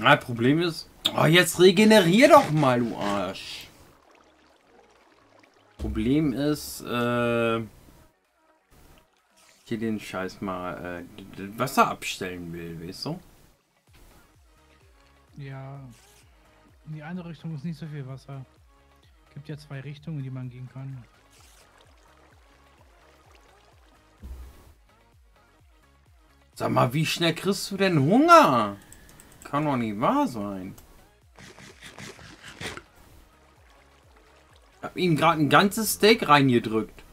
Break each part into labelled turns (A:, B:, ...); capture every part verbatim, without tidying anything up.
A: Ah, Problem ist... Oh, jetzt regenerier doch mal, du Arsch. Problem ist, äh... hier den Scheiß mal, äh, Wasser abstellen will, weißt du?
B: Ja, in die andere Richtung ist nicht so viel Wasser. Gibt ja zwei Richtungen, in die man gehen kann.
A: Sag mal, wie schnell kriegst du denn Hunger? Kann doch nicht wahr sein. Ich hab ihm gerade ein ganzes Steak reingedrückt.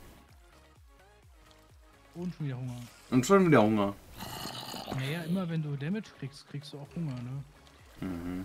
B: Und schon wieder Hunger.
A: Und schon wieder Hunger.
B: Naja, immer wenn du Damage kriegst, kriegst du auch Hunger, ne?
A: Mhm.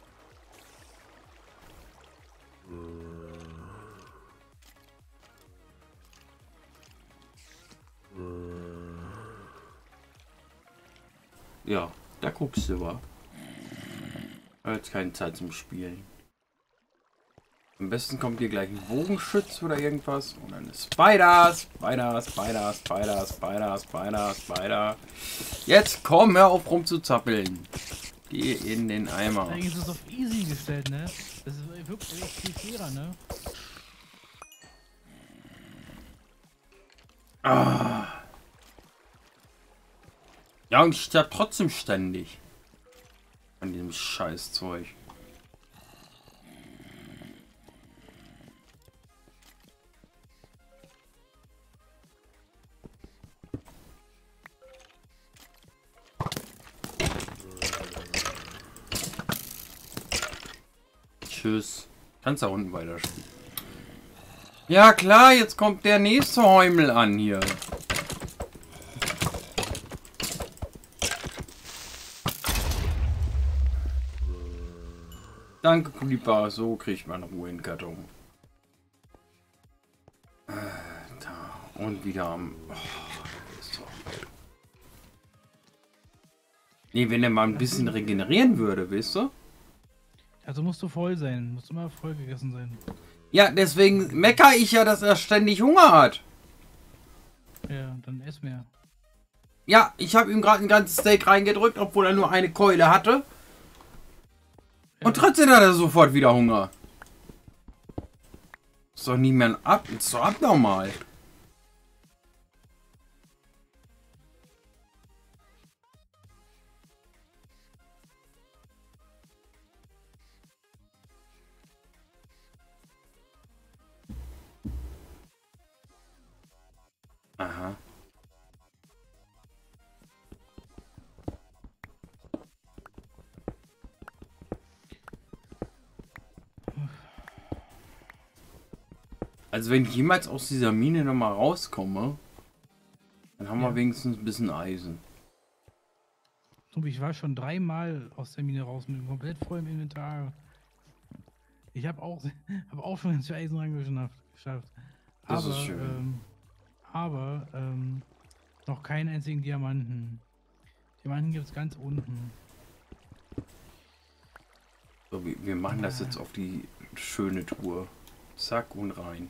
A: Ja, da guckst du mal. Jetzt keine Zeit zum Spielen. Am besten kommt hier gleich ein Bogenschütz oder irgendwas. Und dann ist Spider, Spider, Spider, Spider, Spider, Spider, Spider. Jetzt komm, hör auf rumzuzappeln. Geh in den Eimer.
B: Eigentlich ist es auf easy gestellt, ne? Das ist wirklich echt viel fairer, ne?
A: Ah. Ja, und ich sterbe trotzdem ständig. An diesem Scheißzeug. Tschüss. Kannst da unten weiterspielen. Ja klar, jetzt kommt der nächste Häumel an hier. Danke, Creeper. So kriegt man Ruhe in den Karton. Äh, da. Und wieder am... Oh, ist doch... Nee, wenn er mal ein bisschen regenerieren würde, weißt du?
B: Also musst du voll sein. Musst immer voll gegessen sein.
A: Ja, deswegen meckere ich ja, dass er ständig Hunger hat.
B: Ja, dann ess mehr.
A: Ja, ich habe ihm gerade ein ganzes Steak reingedrückt, obwohl er nur eine Keule hatte.
B: Ja.
A: Und trotzdem hat er sofort wieder Hunger. Ist doch nicht mehr ein Ab... Ist doch abnormal. Aha. Also wenn ich jemals aus dieser Mine noch mal rauskomme, dann haben
B: Ja.
A: wir wenigstens ein bisschen Eisen.
B: Tobi, ich war schon dreimal aus der Mine raus mit dem komplett vollen Inventar. Ich habe auch, hab auch schon ins Eisen reingeschafft. geschafft.
A: Das
B: aber,
A: ist schön.
B: Ähm, aber ähm, noch keinen einzigen Diamanten. Diamanten gibt es ganz unten.
A: So, wir, wir machen das jetzt auf die schöne Tour. Zack und rein.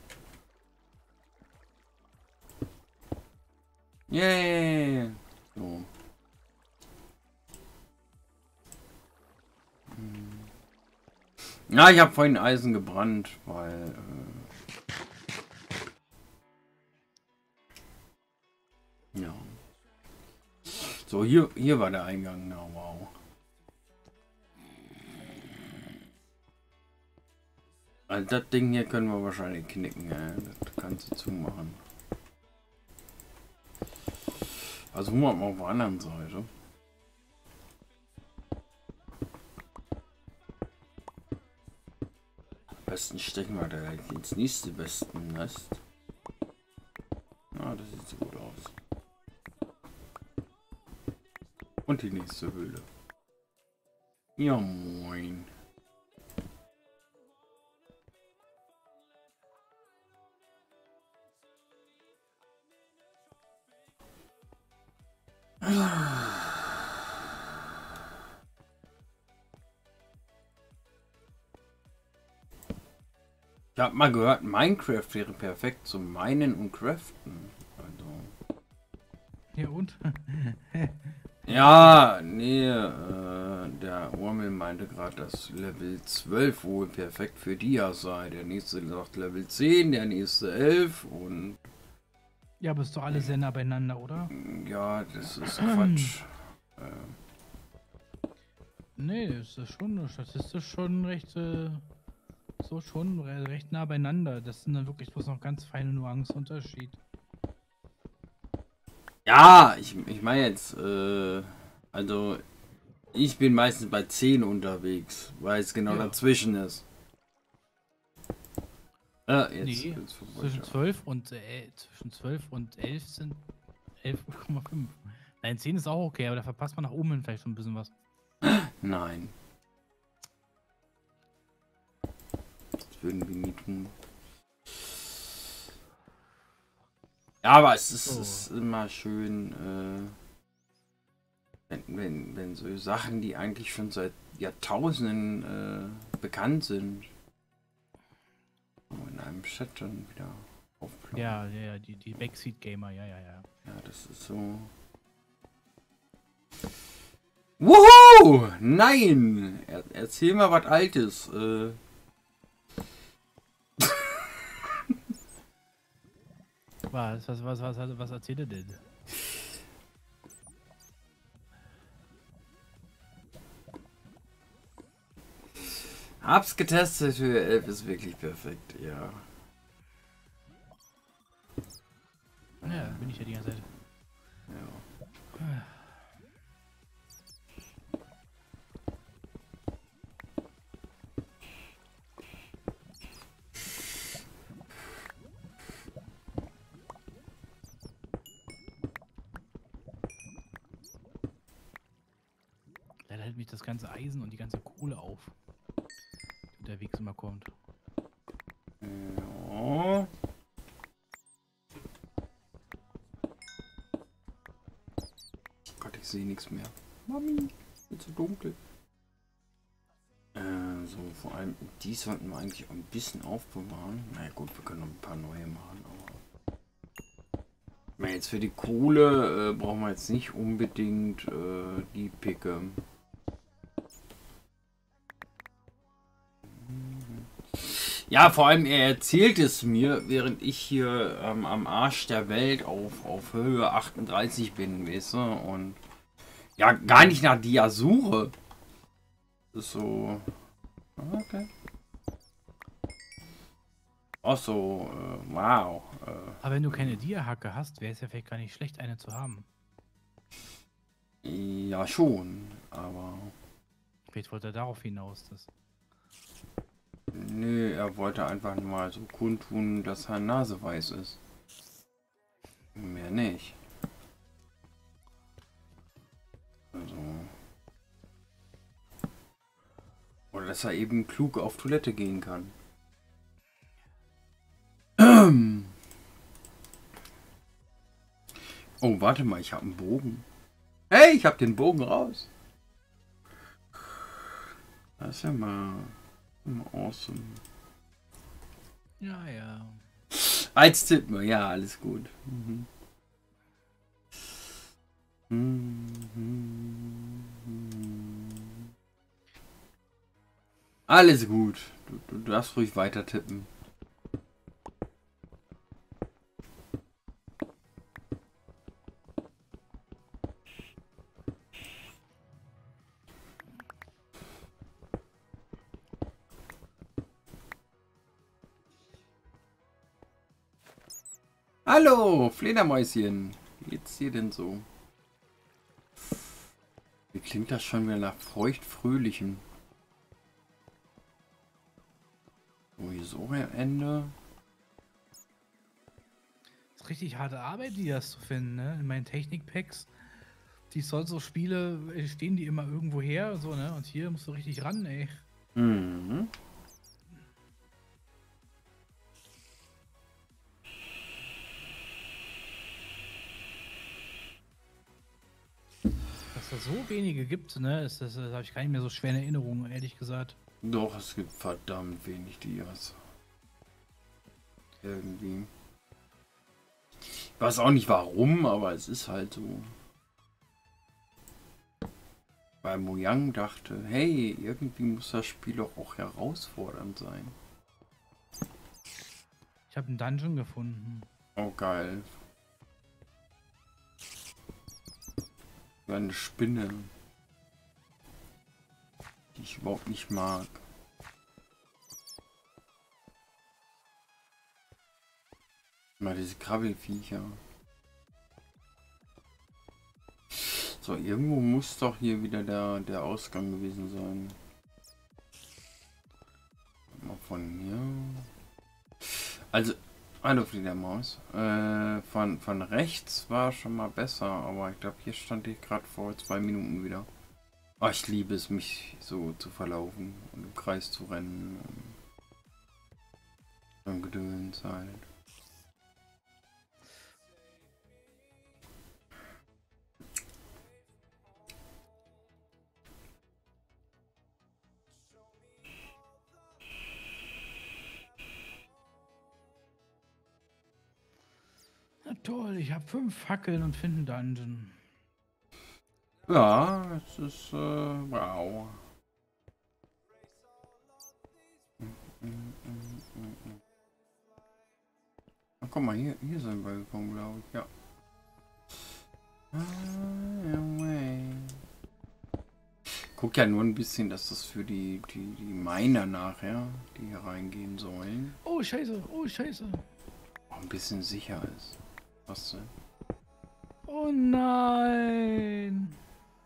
A: Yay! So. Hm. Ja, ich habe vorhin Eisen gebrannt, weil... Äh ja. So, hier, hier war der Eingang. Na, wow. Also das Ding hier können wir wahrscheinlich knicken, ja. Das kannst du zumachen. Also mal auf der anderen Seite. Am besten stecken wir da ins nächste besten Nest. Ah, das sieht so gut aus. Und die nächste Höhle. Ja, moin. Ich habe mal gehört, Minecraft wäre perfekt zum Minen und Craften. Also.
B: Ja und?
A: Ja, nee, äh, der Urmel meinte gerade, dass Level zwölf wohl perfekt für Dia sei. Der nächste sagt Level zehn, der nächste elf und...
B: Ja, aber ist doch alle sehr nah beieinander, oder?
A: Ja, das ist Quatsch. äh,
B: Nee, ist das schon statistisch schon recht, äh, so schon re recht nah beieinander. Das sind dann wirklich bloß noch ganz feine Nuancenunterschied.
A: ja, ich, ich meine jetzt, äh, also ich bin meistens bei zehn unterwegs, weil es genau
B: Ja.
A: dazwischen ist. Ah, jetzt,
B: Nee,
A: jetzt vorbei,
B: zwischen
A: ja.
B: zwölf und äh, zwischen zwölf und elf sind elf Komma fünf. Nein, zehn ist auch okay, aber da verpasst man nach oben hin vielleicht schon ein bisschen was.
A: Nein. Das würden wir nie tun. Ja, aber es ist,
B: So.
A: ist immer schön, äh, wenn, wenn, wenn so Sachen, die eigentlich schon seit Jahrtausenden äh, bekannt sind, in einem Chat dann wieder aufploppen.
B: Ja, ja, ja, die, die Backseat-Gamer, ja, ja, ja.
A: Ja, das ist so. Wuhu! Nein! Er, erzähl mal was Altes. Äh.
B: Was, was, was, was, was, was erzählt er denn?
A: Hab's getestet, Höhe elf ist wirklich perfekt, ja.
B: Ja, bin ich ja die ganze Zeit.
A: Ja.
B: Leider hält mich das ganze Eisen und die ganze Kohle auf, die unterwegs immer kommt.
A: Ja. Gott, ich sehe nichts mehr. Mami, wird zu dunkel. Äh, so, vor allem, die sollten wir eigentlich auch ein bisschen aufbewahren. Na ja, gut, wir können noch ein paar neue machen, aber... Na, jetzt für die Kohle äh, brauchen wir jetzt nicht unbedingt äh, die Picke. Ja, vor allem er erzählt es mir, während ich hier ähm, am Arsch der Welt auf, auf Höhe achtunddreißig bin, weißt du? Und ja, gar nicht nach Dia suche. Das ist so... Okay. Ach so, äh, wow. Äh,
B: Aber wenn du keine Dia-Hacke hast, wäre es ja vielleicht gar nicht schlecht, eine zu haben.
A: ja, schon, aber...
B: Vielleicht wollte er darauf hinaus, dass...
A: Nö, er wollte einfach nur mal so kundtun, dass er naseweiß ist. Mehr nicht. Also... Oder dass er eben klug auf Toilette gehen kann. Oh, warte mal, ich habe einen Bogen. Hey, ich habe den Bogen raus. Das ist ja mal, mal awesome.
B: Ja, ja.
A: Als Tipp, ja, alles gut. Mhm. Mhm. Alles gut. Du, du darfst ruhig weiter tippen. Hallo, Fledermäuschen. Wie geht's dir denn so? Wie klingt das schon wieder nach feucht-fröhlichem? So, hier so am Ende.
B: Das ist richtig harte Arbeit, die das zu finden, ne? In meinen Technik-Packs. Die soll so Spiele, äh, stehen die immer irgendwo her, so, ne? Und hier musst du richtig ran, ey.
A: Mhm.
B: Dass da so wenige gibt, ne? Ist das, das habe ich gar nicht mehr so schwer in Erinnerung, ehrlich gesagt.
A: Doch, es gibt verdammt wenig Dias. Irgendwie. Ich weiß auch nicht warum, aber es ist halt so. Weil Mojang dachte, hey, irgendwie muss das Spiel doch auch herausfordernd sein.
B: Ich habe einen Dungeon gefunden.
A: Oh, geil. Eine Spinne, die ich überhaupt nicht mag. Mal diese Krabbelfiecher. So, irgendwo muss doch hier wieder der, der Ausgang gewesen sein. Mal von hier. Also, hallo Fledermaus. Äh, von, von rechts war schon mal besser, aber ich glaube, hier stand ich gerade vor zwei Minuten wieder. Oh, ich liebe es, mich so zu verlaufen und im Kreis zu rennen. Und Gedöns halt.
B: Na toll, ich habe fünf Fackeln und finde einen Dungeon.
A: Ja, es ist, äh, wow. Ach, guck mal, hier, hier sind wir gekommen, glaube ich, ja. Guck ja nur ein bisschen, dass das für die, die, die Miner nachher, die hier reingehen sollen,
B: Oh, scheiße, oh, scheiße.
A: auch ein bisschen sicher ist. Was denn?
B: Oh nein.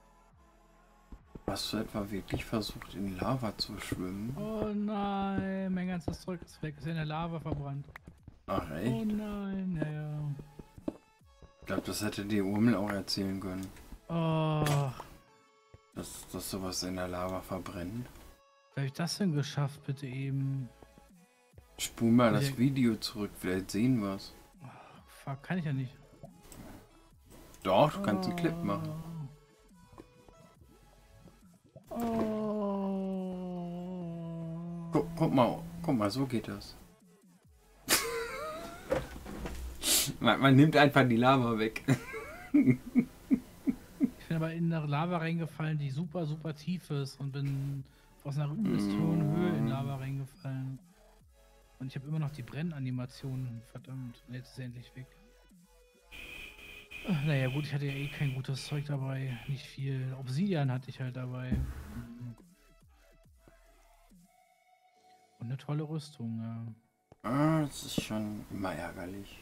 A: Hast du etwa wirklich versucht, in Lava zu schwimmen?
B: Oh nein, mein ganzes Zeug ist weg, ist in der Lava verbrannt.
A: Ach,
B: Oh
A: echt?
B: nein, ja, ja.
A: Ich glaube, das hätte die Urmel auch erzählen können.
B: Oh,
A: Dass, dass sowas in der Lava verbrennt.
B: wie habe ich das denn geschafft, bitte eben?
A: Spul mal
B: Ja.
A: das Video zurück, vielleicht sehen wir es.
B: Fuck, kann ich ja nicht.
A: Doch, du kannst einen Clip machen.
B: Oh.
A: Guck, guck mal, guck mal, so geht das. man, man nimmt einfach die Lava weg.
B: Ich bin aber in eine Lava reingefallen, die super, super tief ist und bin aus einer übelst hohen Höhe in Lava reingefallen. Und ich habe immer noch die Brennanimation, verdammt. Und jetzt ist sie endlich weg. Ach, naja gut, ich hatte ja eh kein gutes Zeug dabei. Nicht viel. Obsidian hatte ich halt dabei. Und eine tolle Rüstung, ja.
A: Ah, das ist schon immer ärgerlich.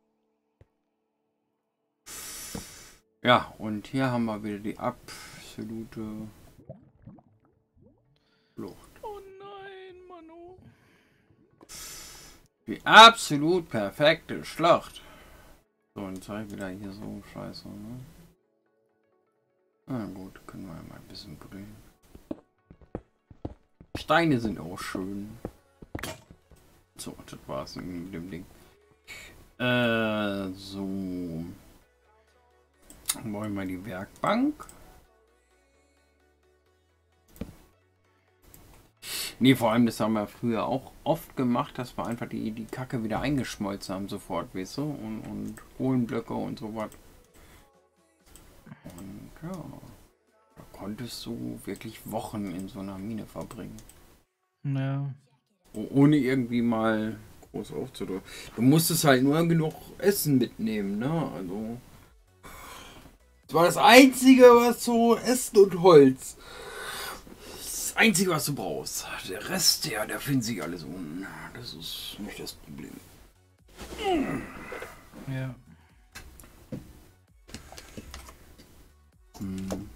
A: Ja, und hier haben wir wieder die absolute Flucht.
B: Oh nein, Manu.
A: Die absolut perfekte Schlacht. So, und zeig wieder hier so scheiße, ne? Na gut, können wir mal ein bisschen grün. Steine sind auch schön. So, das war's mit dem Ding. Äh, so. Wollen wir die Werkbank? Nee, vor allem, das haben wir früher auch oft gemacht, dass wir einfach die, die Kacke wieder eingeschmolzen haben sofort, weißt du? Und, und Kohlenblöcke und so was. Und ja, da konntest du wirklich Wochen in so einer Mine verbringen.
B: Ja.
A: Oh, ohne irgendwie mal groß aufzudrücken. Du musstest halt nur genug Essen mitnehmen, ne? Also. Das war das Einzige, was so Essen und Holz. Das Einzige, was du brauchst. Der Rest, ja, der findet sich alles unten. Das ist nicht das Problem.
B: Ja.
A: Hm.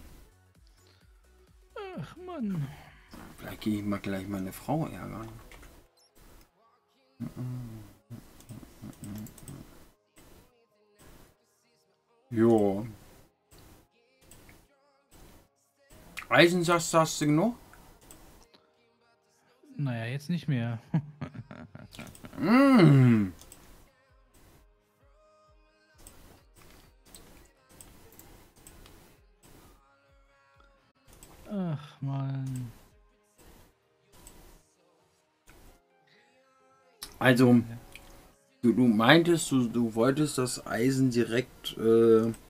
B: Ach Mann.
A: Vielleicht gehe ich mal gleich meine Frau ärgern. Jo. Eisensaft hast du genug?
B: Naja, jetzt nicht mehr.
A: Mmh.
B: Ach Mann.
A: Also, du, du meintest, du, du wolltest das Eisen direkt äh,